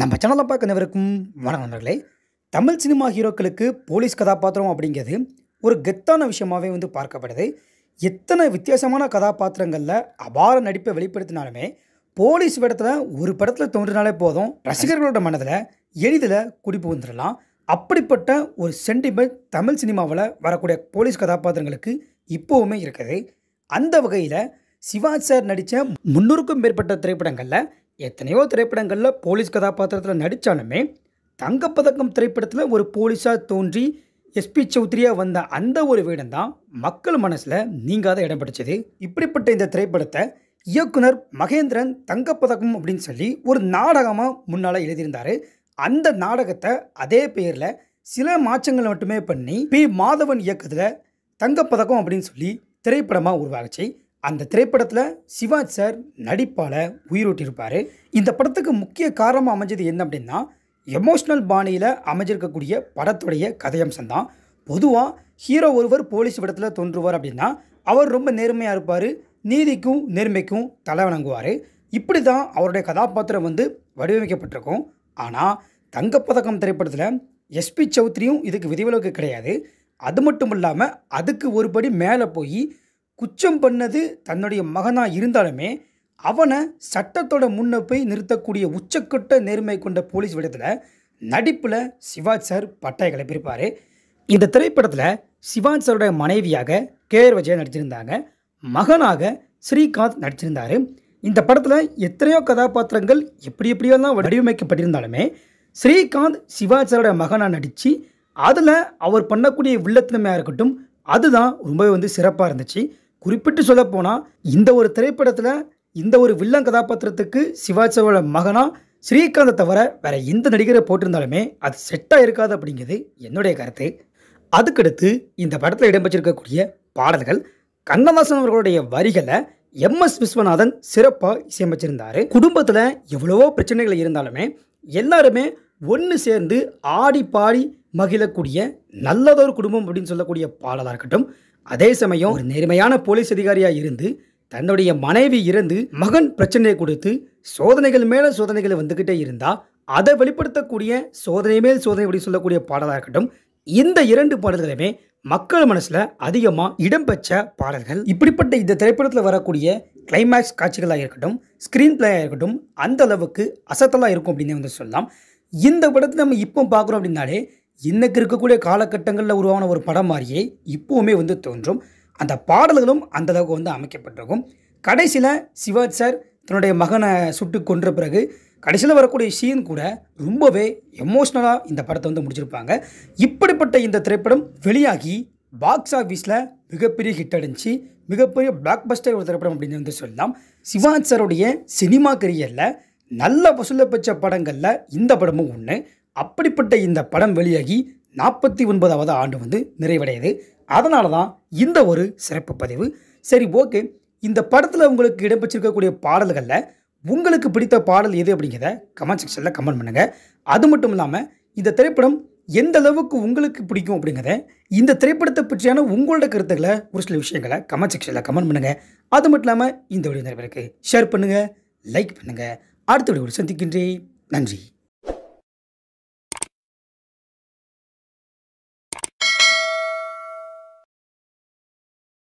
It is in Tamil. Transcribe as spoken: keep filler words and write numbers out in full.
நம்ம சேனலை பார்க்க அனைவருக்கும் வணக்கம் நண்பர்களே. தமிழ் சினிமா ஹீரோக்களுக்கு போலீஸ் கதாபாத்திரம் அப்படிங்கிறது ஒரு கெத்தான விஷயமாகவே வந்து பார்க்கப்படுது. எத்தனை வித்தியாசமான கதாபாத்திரங்களில் அபார நடிப்பை வெளிப்படுத்தினாலுமே போலீஸ் படத்தில் ஒரு படத்தில் தோன்றினாலே போதும், ரசிகர்களோட மனதில் எளிதில் குடிப்பு வந்துடலாம். அப்படிப்பட்ட ஒரு சென்டிமெண்ட் தமிழ் சினிமாவில் வரக்கூடிய போலீஸ் கதாபாத்திரங்களுக்கு இப்போவுமே இருக்குது. அந்த வகையில் சிவாஜி சார் நடித்த முன்னூறுக்கும் மேற்பட்ட திரைப்படங்களில் எத்தனையோ திரைப்படங்களில் போலீஸ் கதாபாத்திரத்தில் நடித்தாலுமே தங்கப்பதக்கம் திரைப்படத்தில் ஒரு போலீஸாக தோன்றி எஸ்பி சௌத்ரியாக வந்த அந்த ஒரு வேடம் தான் மக்கள் மனசில் நீங்காத இடம் பிடிச்சது. இப்படிப்பட்ட இந்த திரைப்படத்தை இயக்குனர் மகேந்திரன் தங்கப்பதக்கம் அப்படின்னு சொல்லி ஒரு நாடகமாக முன்னால் எழுதியிருந்தார். அந்த நாடகத்தை அதே பேரில் சில மாற்றங்கள் மட்டுமே பண்ணி பி மாதவன் இயக்கத்தில் தங்கப்பதக்கம் அப்படின்னு சொல்லி திரைப்படமாக உருவாகுச்சு. அந்த திரைப்படத்தில் சிவாஜி சார் நடிப்பால் உயிரோட்டியிருப்பார். இந்த படத்துக்கு முக்கிய காரணமாக அமைஞ்சது என்ன அப்படின்னா, எமோஷ்னல் பாணியில் அமைஞ்சிருக்கக்கூடிய படத்துடைய கதையம்சம் தான். பொதுவாக ஹீரோ ஒருவர் போலீஸ் படத்தில் தோன்றுவார் அப்படின்னா அவர் ரொம்ப நேர்மையாக இருப்பார், நீதிக்கும் நேர்மைக்கும் தலை வணங்குவார். இப்படி தான் அவருடைய கதாபாத்திரம் வந்து வடிவமைக்கப்பட்டிருக்கும். ஆனால் தங்கப்பதக்கம் திரைப்படத்தில் எஸ்பி சௌத்ரியும் இதுக்கு விதிவிலக்கு கிடையாது. அது மட்டும் இல்லாமல் அதுக்கு ஒருபடி மேலே போய் குற்றம் பண்ணது தன்னுடைய மகனாக இருந்தாலுமே அவனை சட்டத்தோட முன்ன போய் நிறுத்தக்கூடிய உச்சக்கட்ட நேர்மை கொண்ட போலீஸ் விடத்தில் நடிப்பில் சிவாஜி சார் பட்டாய கிளப்பியிருப்பார். இந்த திரைப்படத்தில் சிவாஜி சாருடைய மனைவியாக கே ஆர் விஜயா நடிச்சிருந்தாங்க, மகனாக ஸ்ரீகாந்த் நடிச்சிருந்தார். இந்த படத்தில் எத்தனையோ கதாபாத்திரங்கள் எப்படி எப்படியெல்லாம் வடிவமைக்கப்பட்டிருந்தாலுமே ஸ்ரீகாந்த் சிவாஜி சாருடைய மகனாக நடித்து அதில் அவர் பண்ணக்கூடிய வில்லத்தனமையாக இருக்கட்டும், அதுதான் ரொம்பவே வந்து சிறப்பாக இருந்துச்சு. குறிப்பிட்டு சொல்லப்போனால் இந்த ஒரு திரைப்படத்தில் இந்த ஒரு வில்லன் கதாபாத்திரத்துக்கு சிவாஜி சாரோட மகனாக ஸ்ரீகாந்தை தவிர வேறு எந்த நடிகரை போட்டிருந்தாலுமே அது செட்டாக இருக்காது அப்படிங்கிறது என்னுடைய கருத்து. அதுக்கடுத்து இந்த படத்தில் இடம்பெற்றிருக்கக்கூடிய பாடல்கள் கண்ணதாசன் அவர்களுடைய வரிகளை எம் எஸ் விஸ்வநாதன் சிறப்பாக இசையமைச்சிருந்தார். குடும்பத்தில் எவ்வளவோ பிரச்சனைகள் இருந்தாலுமே எல்லாருமே ஒன்று சேர்ந்து ஆடி பாடி மகிழக்கூடிய நல்லதொரு குடும்பம் அப்படின்னு சொல்லக்கூடிய பாடலாக இருக்கட்டும், அதே சமயம் ஒரு நேர்மையான போலீஸ் அதிகாரியாக இருந்து தன்னுடைய மனைவி இறந்து மகன் பிரச்சனையை கொடுத்து சோதனைகள் மேலே சோதனைகள் வந்துக்கிட்டே இருந்தால் அதை வெளிப்படுத்தக்கூடிய சோதனை மேல் சோதனை அப்படின்னு சொல்லக்கூடிய பாடலாக இருக்கட்டும், இந்த இரண்டு பாடல்களுமே மக்கள் மனசில் அதிகமாக இடம்பெற்ற பாடல்கள். இப்படிப்பட்ட இந்த திரைப்படத்தில் வரக்கூடிய கிளைமேக்ஸ் காட்சிகளாக இருக்கட்டும், ஸ்க்ரீன் பிளேயாக இருக்கட்டும், அந்த அளவுக்கு அசத்தலாக இருக்கும் அப்படின்னு வந்து சொல்லலாம். இந்த படத்தை நம்ம இப்போ பார்க்குறோம் அப்படின்னாலே இன்னைக்கு இருக்கக்கூடிய காலகட்டங்களில் உருவான ஒரு படம் மாதிரியே இப்போவுமே வந்து தோன்றும். அந்த பாடல்களும் அந்த அளவுக்கு வந்து அமைக்கப்பட்டிருக்கும். கடைசியில் சிவாஜி சார் தன்னுடைய மகனை சுட்டு கொன்ற பிறகு கடைசியில் வரக்கூடிய சீன் கூட ரொம்பவே எமோஷ்னலாக இந்த படத்தை வந்து முடிச்சிருப்பாங்க. இப்படிப்பட்ட இந்த திரைப்படம் வெளியாகி பாக்ஸ் ஆஃபீஸில் மிகப்பெரிய ஹிட் அடிச்சு மிகப்பெரிய பிளாக் பஸ்டர் ஒரு திரைப்படம் அப்படின்னு வந்து சொல்லலாம். சிவாஜி சாருடைய சினிமா கரியரில் நல்ல வசூலை பெற்ற படங்களில் இந்த படமும் ஒன்று. அப்படிப்பட்ட இந்த படம் வெளியாகி நாற்பத்தி ஒன்பதாவது ஆண்டு வந்து நிறைவடையுது. அதனால தான் இந்த ஒரு சிறப்பு பதிவு. சரி, ஓகே, இந்த படத்தில் உங்களுக்கு இடம்பெற்றிருக்கக்கூடிய பாடல்களில் உங்களுக்கு பிடித்த பாடல் எது அப்படிங்கிறத கமெண்ட் செக்ஷனில் கமெண்ட் பண்ணுங்கள். அது மட்டும் இல்லாமல் இந்த திரைப்படம் எந்த அளவுக்கு உங்களுக்கு பிடிக்கும் அப்படிங்கிறத, இந்த திரைப்படத்தை பற்றியான உங்களோட கருத்துக்களை ஒரு சில விஷயங்களை கமெண்ட் செக்ஷனில் கமெண்ட் பண்ணுங்கள். அது மட்டும் இல்லாமல் இந்த வீடியோ நிறைய பேருக்கு ஷேர் பண்ணுங்கள், லைக் பண்ணுங்கள். அடுத்த வீடியோவில் சந்திக்கின்றேன். நன்றி.